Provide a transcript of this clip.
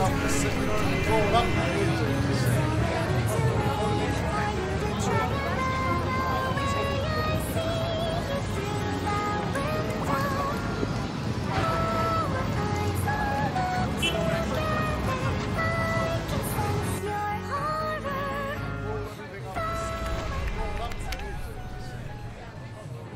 up, just sitting there and throw it up.